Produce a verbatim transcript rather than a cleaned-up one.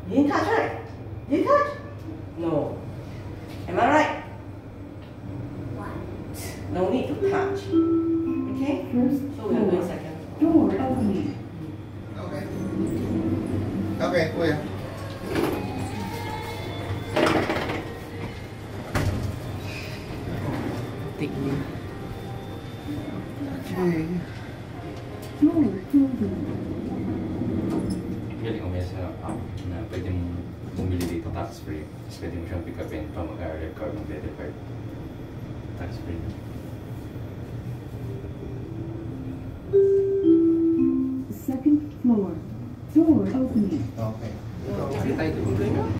You didn't touch, right? Did you touch? No. Am I right? What? No need to touch. Okay? So we are going second. Door opening. Okay. Okay, kuya. Take me. Okay. Door closing. Galing ko may sa app na pwede mong bumili dito tax free. Tapos pwede mo siyang pick upin pa mag-red card, mag-debit card. Tax free. Second floor. Door opening. Okay. Kasi tayo